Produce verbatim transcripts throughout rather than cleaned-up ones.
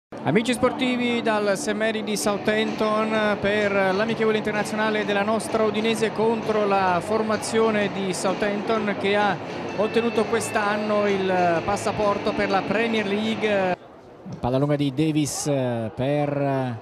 Amici sportivi dal Saint Mary di Southampton per l'amichevole internazionale della nostra Udinese contro la formazione di Southampton che ha ottenuto quest'anno il passaporto per la Premier League. Palla lunga di Davis per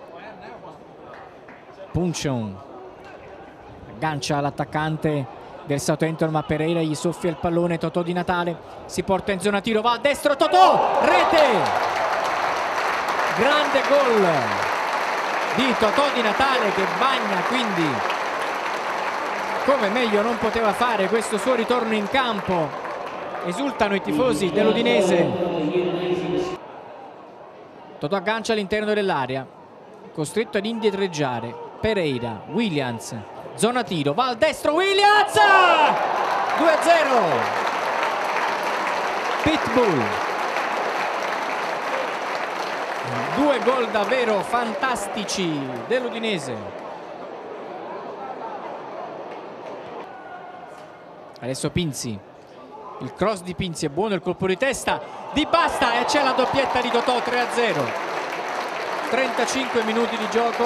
Puncheon, aggancia l'attaccante del Southampton ma Pereira gli soffia il pallone. Totò Di Natale si porta in zona tiro, va al destro, Totò, rete! Grande gol di Totò Di Natale che bagna quindi come meglio non poteva fare questo suo ritorno in campo. Esultano i tifosi dell'Udinese. Totò aggancia all'interno dell'area, costretto ad indietreggiare. Pereira, Williams, zona tiro, va al destro, Williams! due a zero. Pitbull. Due gol davvero fantastici dell'Udinese. Adesso Pinzi, il cross di Pinzi è buono, il colpo di testa di Basta e c'è la doppietta di Totò. Tre a zero. trentacinque minuti di gioco.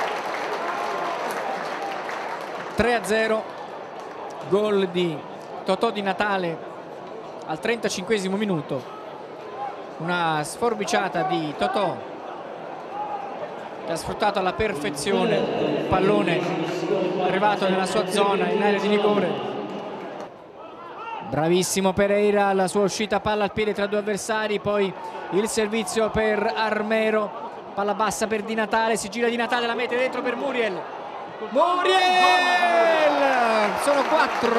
Tre a zero. Gol di Totò Di Natale al trentacinquesimo minuto. Una sforbiciata di Totò che ha sfruttato alla perfezione il pallone arrivato nella sua zona in area di rigore. Bravissimo Pereira, la sua uscita palla al piede tra due avversari, poi il servizio per Armero, palla bassa per Di Natale, si gira Di Natale, la mette dentro per Muriel. Muriel! Sono quattro.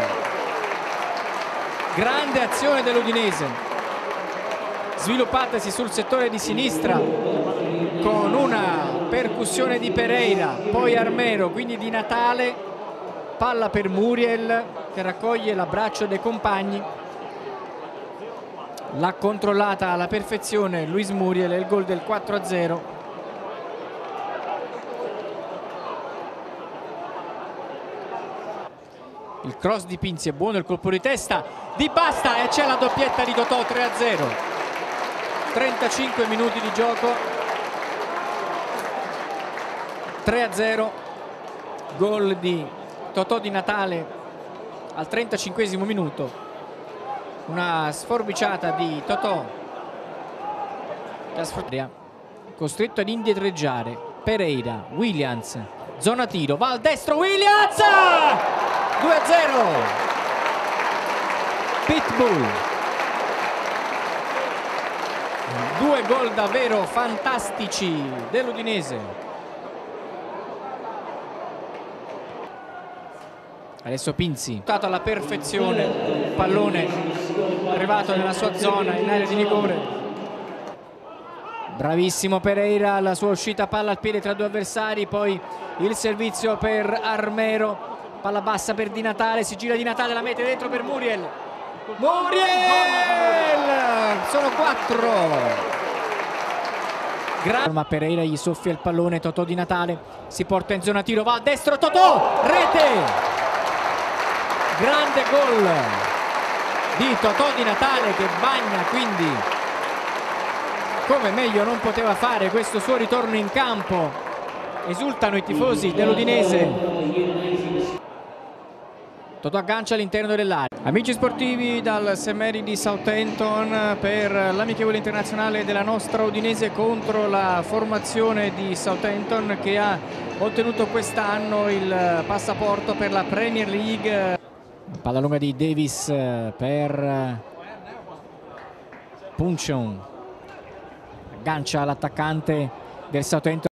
Grande azione dell'Udinese, sviluppatasi sul settore di sinistra con una percussione di Pereira, poi Armero, quindi Di Natale, palla per Muriel che raccoglie l'abbraccio dei compagni, l'ha controllata alla perfezione Luis Muriel e il gol del quattro a zero. Il cross di Pinzi è buono, il colpo di testa di Basta e c'è la doppietta di Totò. Tre a zero. trentacinque minuti di gioco. Tre a zero. Gol di Totò Di Natale al trentacinquesimo minuto. Una sforbiciata di Totò che ha sfruttato, costretto ad indietreggiare. Pereira, Williams, zona tiro, va al destro, Williams! due a zero. Pitbull. Due gol davvero fantastici dell'Udinese. Adesso Pinzi, dato alla perfezione il pallone arrivato nella sua zona in area di rigore. Bravissimo Pereira, la sua uscita palla al piede tra due avversari, poi il servizio per Armero, palla bassa per Di Natale, si gira Di Natale, la mette dentro per Muriel. Muriel! Sono quattro. Ma Pereira gli soffia il pallone. Totò Di Natale si porta in zona tiro, va al destro, Totò, rete! Grande gol di Totò Di Natale che bagna quindi come meglio non poteva fare questo suo ritorno in campo. Esultano i tifosi dell'Udinese. Totò aggancia all'interno dell'area. Amici sportivi dal Saint Mary di Southampton per l'amichevole internazionale della nostra Udinese contro la formazione di Southampton che ha ottenuto quest'anno il passaporto per la Premier League. Palla lunga di Davis per Puncheon, aggancia l'attaccante del Southampton.